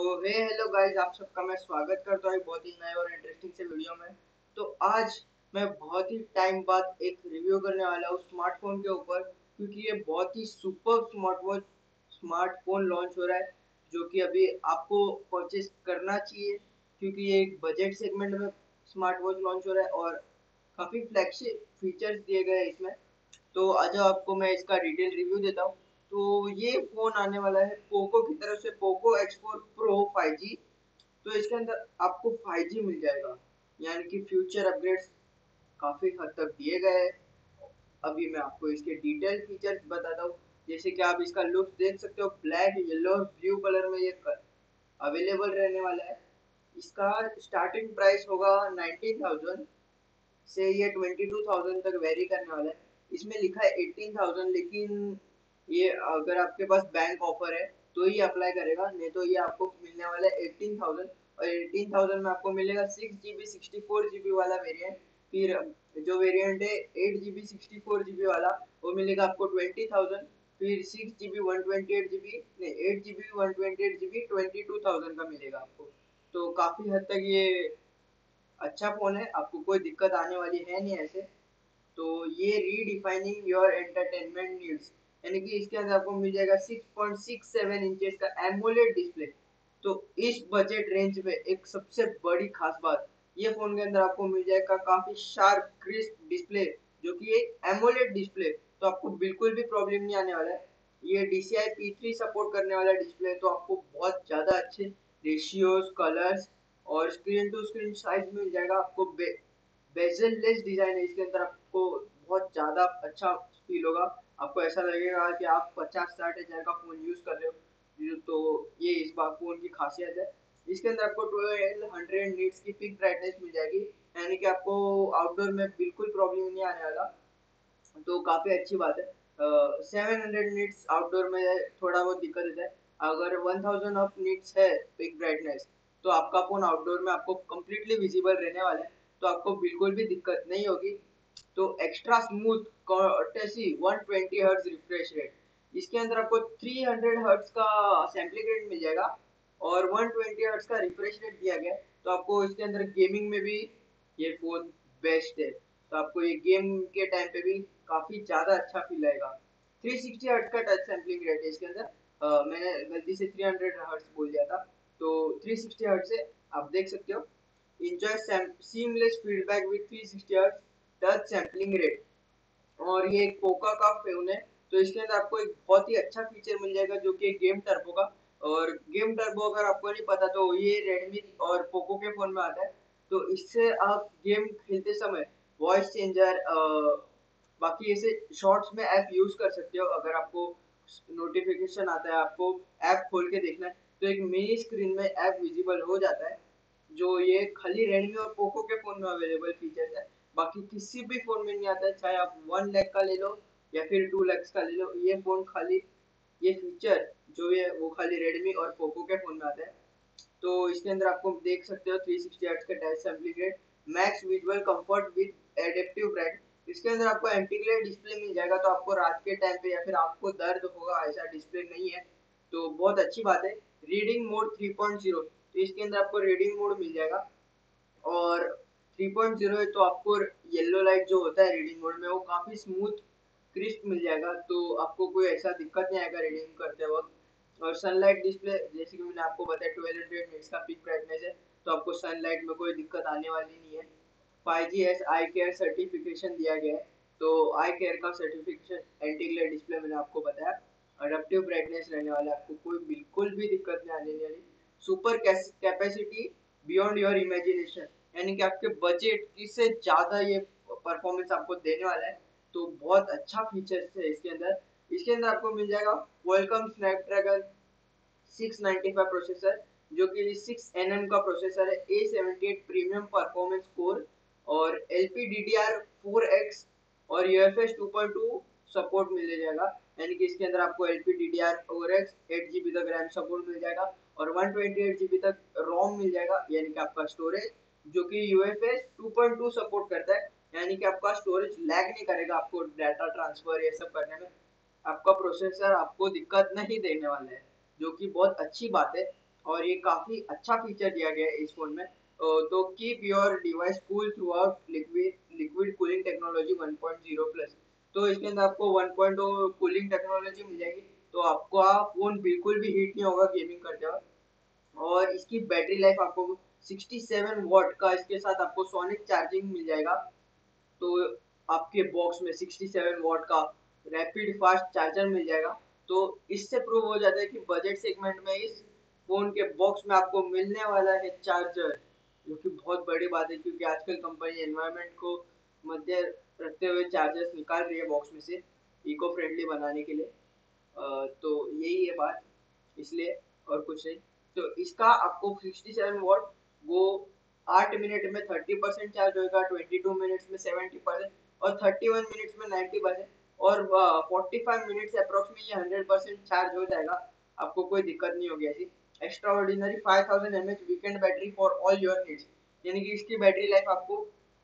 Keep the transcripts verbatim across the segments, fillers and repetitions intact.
तो हे hello guys, आप सबका मैं स्वागत करता हूँ एक बहुत ही नए और इंटरेस्टिंग से वीडियो में। तो आज मैं बहुत ही टाइम बाद एक रिव्यू करने वाला हूँ स्मार्टफोन के ऊपर, क्योंकि ये बहुत ही super smart watch smartphone launch हो रहा है, जो कि अभी आपको परचेस करना चाहिए, क्योंकि ये एक बजट सेगमेंट में स्मार्ट वॉच लॉन्च हो रहा है और काफ़ी फ्लैगशिप फीचर्स दिए गए हैं इसमें। तो आज आपको मैं इसका डिटेल रिव्यू देता हूँ। तो ये फोन आने वाला है पोको की तरफ से, Poco X four pro five G. तो इसके अंदर आपको फाइव जी मिल जाएगा, यानी कि फ्यूचर अपग्रेड्स काफी हद तक दिए गए हैं। अभी मैं आपको इसके डिटेल फीचर्स बताता हूँ। जैसे कि आप इसका लुक देख सकते हो, ब्लैक येलो ब्लू कलर में ये अवेलेबल रहने वाला है। इसका स्टार्टिंग प्राइस होगा नाइनटीन थाउजेंड से ये ट्वेंटी टू थाउजेंड तक वेरी करने वाला है। इसमें लिखा है एटीन थाउजेंड, लेकिन ये अगर आपके पास बैंक ऑफर है तो ही अप्लाई करेगा, नहीं तो ये आपको मिलने वाला है एटीन थाउजेंड। और एटीन थाउजेंड में आपको मिलेगा six G B sixty four G B वाला वेरिएंट। फिर जो वेरिएंट है eight G B sixty four G B वाला, वो मिलेगा आपको ट्वेंटी थाउजेंड। फिर six G B one twenty eight G B नहीं eight G B one twenty eight G B twenty two thousand का मिलेगा आपको। तो काफ़ी हद तक ये अच्छा फ़ोन है, आपको कोई दिक्कत आने वाली है नहीं ऐसे। तो ये रीडिफाइनिंग योर एंटरटेनमेंट नीड्स, यानी कि इसके अंदर आपको मिल जाएगा six point six seven inches का एमोलेड डिस्प्ले। तो इस बजट रेंज में एक सबसे बड़ी खास बात, ये फोन के अंदर आपको मिल जाएगा काफी शार्प क्रिस्प डिस्प्ले, जो कि एक एमोलेड डिस्प्ले। तो आपको बिल्कुल भी प्रॉब्लम नहीं आने वाला है। ये D C I P three support करने वाला डिस्प्ले, तो आपको बहुत ज्यादा अच्छे रेशियोज, कलर्स और स्क्रीन टू स्क्रीन साइज मिल जाएगा आपको। बेजल लेस डिजाइन है इसके अंदर, आपको बहुत ज्यादा अच्छा फील होगा। आपको ऐसा लगेगा कि आप पचास साठ हजार का फोन यूज कर रहे हो। तो ये इस बार फोन की खासियत है। इसके अंदर आपको ट्वेल्व हंड्रेड नीट्स की पिक ब्राइटनेस मिल जाएगी, यानी कि आपको आउटडोर में बिल्कुल प्रॉब्लम नहीं आने वाला। तो काफी अच्छी बात है। सेवन हंड्रेड निट्स आउटडोर में थोड़ा बहुत दिक्कत होता है। अगर वन थाउजेंड ऑफ निट्स है पिक ब्राइटनेस, तो आपका फोन आउटडोर में आपको कम्प्लीटली विजिबल रहने वाला है, तो आपको बिल्कुल भी दिक्कत नहीं होगी। तो extra smooth courtesy one twenty hertz refresh rate, इसके अंदर आपको थ्री हंड्रेड हर्ट्ज का सैम्पलिंग रेट मिल जाएगा और वन ट्वेंटी हर्ट्ज का रिफ्रेश रेट दिया गया है। तो आपको इसके अंदर गेमिंग में भी ये फोन बेस्ट है, तो आपको ये गेम के टाइम पे भी काफी ज्यादा अच्छा फील आएगा। थ्री सिक्सटी हर्ट्ज का टच सैंपलिंग रेट है इसके अंदर। अ, मैंने गलती से थ्री हंड्रेड हर्ट्ज बोल दिया था, तो थ्री सिक्सटी हर्ट्ज से आप देख सकते हो। Enjoy seamless feedback with three sixty hertz touch sampling rate. और ये एक पोका का फोन है, तो इसके अंदर आपको एक बहुत ही अच्छा फीचर मिल जाएगा, जो कि गेम टर्बो का। और गेम टर्बो अगर आपको नहीं पता, तो ये रेडमी और पोको के फोन में आता है। तो इससे आप गेम खेलते समय वॉइस चेंजर, बाकी ऐसे शॉर्ट्स में ऐप यूज कर सकते हो। अगर आपको नोटिफिकेशन आता है, आपको ऐप खोल के देखना है, तो एक मिनी स्क्रीन में ऐप विजिबल हो जाता है, जो ये खाली रेडमी और पोको के फोन में अवेलेबल फीचर्स है। बाकी किसी भी फोन में नहीं आता है, चाहे आप वन लाख का ले लो या फिर टू लाख का ले लो, ये फोन खाली ये फीचर जो है वो खाली रेडमी और पोको के फोन में आता है। तो इसके अंदर आपको देख सकते हो थ्री सिक्सटी हर्ट्ज का touch sampling rate, max visual comfort with adaptive bright. इसके अंदर आपको एंटी ग्लेयर डिस्प्ले मिल जाएगा, तो आपको रात के टाइम पे या फिर आपको दर्द होगा ऐसा डिस्प्ले नहीं है, तो बहुत अच्छी बात है। Reading mode three point zero, तो इसके अंदर आपको रीडिंग मोड मिल जाएगा। और थ्री पॉइंट ज़ीरो है, तो आपको येलो लाइट जो होता है रीडिंग मोड में, वो काफी स्मूथ क्रिस्प मिल जाएगा, तो आपको कोई ऐसा दिक्कत नहीं आएगा रीडिंग करते वक्त। और सनलाइट डिस्प्ले, जैसे कि मैंने आपको बताया ट्वेल्व हंड्रेड निट्स का पीक ब्राइटनेस है, तो आपको सनलाइट में कोई दिक्कत आने वाली नहीं है। Five G S eye care certification दिया गया है, तो आई केयर का सर्टिफिकेशन, एंटी ग्लेयर डिस्प्ले मैंने आपको बताया, अडेप्टिव ब्राइटनेस रहने वाला है, आपको कोई बिल्कुल भी दिक्कत नहीं आने वाली। Super capacity beyond your imagination, यानी कि आपके बजट की से ज्यादा ये परफॉर्मेंस आपको देने वाला है। तो बहुत अच्छा फीचर्स है इसके अंदर। इसके अंदर आपको मिल जाएगा welcome Snapdragon six ninety five processor, जो कि सिक्स एन एम का प्रोसेसर है, A seventy eight premium performance core और L P D D R four X और U F S two point two support मिल जाएगा। यानी कि इसके अंदर आपको L P D D R four X eight G B तक रैम सपोर्ट मिल जाएगा और one twenty eight G B तक रोम मिल जाएगा, यानी कि आपका स्टोरेज जो कि U F S two point two support करता है, यानी कि आपका स्टोरेज लैग नहीं करेगा आपको डाटा ट्रांसफर ये सब करने में। आपका प्रोसेसर आपको दिक्कत नहीं देने वाला है, जो कि बहुत अच्छी बात है। और ये काफी अच्छा फीचर दिया गया है इस फोन में। तो keep your device cool throughout liquid liquid cooling technology one point zero plus. तो इसके अंदर आपको one point zero cooling technology मिल जाएगी, तो आपका फोन बिल्कुल भी हीट नहीं होगा गेमिंग करते वक्त। और इसकी बैटरी लाइफ आपको सड़सठ वॉट का इसके साथ आपको सोनिक चार्जिंग मिल जाएगा। तो आपके बॉक्स में सड़सठ वॉट का रैपिड फास्ट चार्जर मिल जाएगा। तो इससे प्रूव हो जाता है कि बजट सेगमेंट में इस फोन के बॉक्स में आपको मिलने वाला है चार्जर, जो कि बहुत बड़ी बात है क्योंकि आजकल कंपनी एनवायरनमेंट को मध्य रखते हुए चार्जर्स निकाल रही है बॉक्स में से इको फ्रेंडली बनाने के लिए। तो यही है बात, इसलिए और कुछ नहीं। तो इसका आपको सड़सठ वॉट वो आठ मिनट में तीस परसेंट चार्ज होगा, बाईस मिनट्स में सत्तर परसेंट और इकतीस मिनट्स में नब्बे परसेंट और पैंतालीस मिनट्स अप्रोक्स में ये सौ परसेंट चार्ज हो जाएगा। आपको कोई दिक्कत नहीं होगी ऐसी। Extraordinary five thousand M H weekend battery for all your needs, यानी कि इसकी बैटरी लाइफ आपको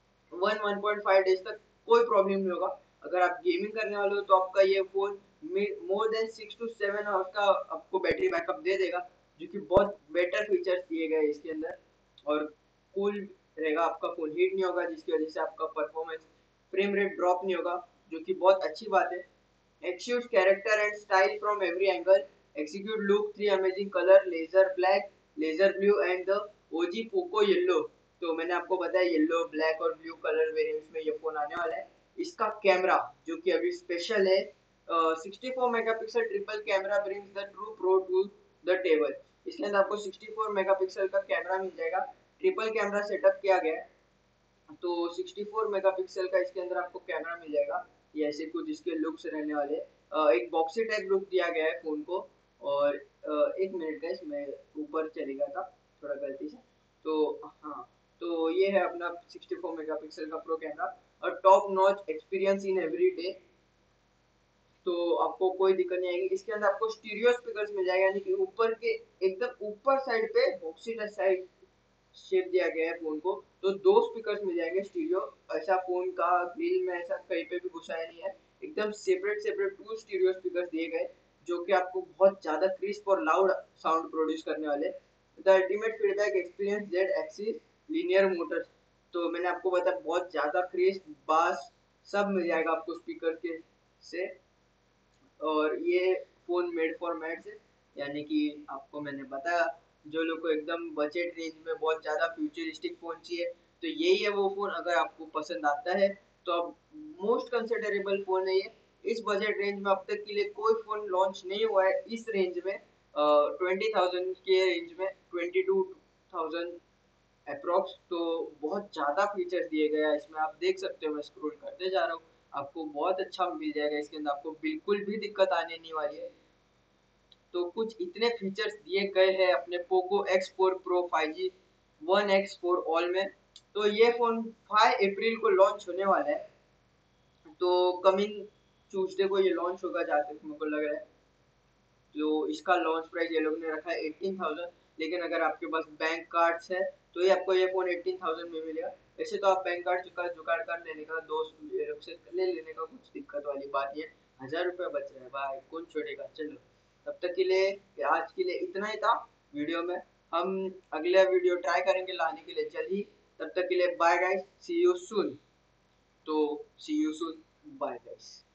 one one point five days तक कोई प्रॉब्लम नहीं होगा। अगर आप गेमिंग करने वाले हो तो आपका ये phone more than six to seven hours का आपको बैटरी बैकअप दे देगा, जो कि बहुत बेटर फीचर्स दिए गए इसके अंदर। और कूल रहेगा, आपका फोन हीट नहीं होगा जिसकी वजह से आपका परफॉर्मेंस फ्रेम रेट ड्रॉप नहीं होगा, जो कि बहुत अच्छी बात है। Exudes character and style from every angle. Execute look three amazing color, laser black, laser blue and the O G Poco yellow। तो मैंने आपको बताया येलो, ब्लैक और ब्लू कलर वेरिएंट्स में ये फोन आने वाला है। इसका कैमरा जो कि अभी स्पेशल है, sixty four megapixel triple camera brings the true pro to the table. इसके अंदर आपको सिक्सटी फोर मेगापिक्सल का कैमरा मिल जाएगा, ट्रिपल कैमरा सेटअप किया गया है। तो चौंसठ मेगापिक्सल का इसके अंदर आपको कैमरा मिल जाएगा। ये ऐसे कुछ इसके लुक्स रहने वाले। एक बॉक्सी टाइप लुक दिया गया है फोन को। और एक मिनट गाइस, मैं ऊपर चले गया था थोड़ा गलती से। तो हाँ, तो ये है अपना चौंसठ मेगापिक्सल का प्रो कैमरा और top notch experience in every day. तो आपको कोई दिक्कत नहीं आएगी। इसके अंदर आपको स्टीरियो स्पीकर्स मिल जाएगा, यानी कि ऊपर के एकदम ऊपर साइड पे बॉक्सी साइड शेप दिया गया है फोन को, तो दो स्पीकर्स मिल जाएंगे स्टीरियो। ऐसा फोन का ग्रिल में ऐसा कहीं पे भी घुसाया नहीं है, एकदम separate separate two stereo speakers दिए गए, जो कि आपको बहुत ज्यादा क्रिस्प और लाउड साउंड प्रोड्यूस करने वाले। The ultimate feedback experience Z axis linear motors. तो मैंने आपको बताया बहुत ज्यादा क्रिस्प बास सब मिल जाएगा आपको स्पीकर के से। और ये फोन मेड फॉर मैड्स है, यानी कि आपको मैंने बताया जो लोग को एकदम बजट रेंज में बहुत ज्यादा फ्यूचरिस्टिक फोन चाहिए, तो यही है वो फोन। अगर आपको पसंद आता है तो अब मोस्ट कंसिडरेबल फोन है ये। इस बजट रेंज में अब तक के लिए कोई फोन लॉन्च नहीं हुआ है इस रेंज में, ट्वेंटी थाउजेंड के रेंज में, ट्वेंटी टू थाउजेंड अप्रोक्स। तो बहुत ज्यादा फीचर्स दिए गए हैं इसमें, आप देख सकते हो। मैं स्क्रॉल करते जा रहा हूँ, आपको बहुत अच्छा मिल जाएगा इसके अंदर, आपको बिल्कुल भी दिक्कत आने नहीं वाली है। तो कुछ इतने फीचर्स दिए गए हैं अपने Poco X four pro five G one X for all में। तो ये फोन फाइव अप्रैल को लॉन्च होने वाला है, तो कमिंग ट्यूसडे को ये लॉन्च होगा जहाँ तक मेरे को लग रहा है। जो इसका लॉन्च प्राइस ये लोग ने रखा है एटीन थाउजेंड, लेकिन अगर आपके पास बैंक कार्ड्स है तो ये आपको ये फोन एटीन थाउजेंड में मिलेगा। वैसे तो आप बैंक कार्ड जुगाड़ जुगाड़ कर लेने का, दोस्त लोग से ले लेने का, कुछ दिक्कत वाली बात नहीं है। हजार रुपया बच रहा है भाई, कौन छोड़ेगा। चलो, तब तक के लिए आज के लिए इतना ही था वीडियो में। हम अगला वीडियो ट्राई करेंगे लाने के लिए जल्द ही। तब तक के लिए bye guys, see you soon. तो see you soon, bye guys.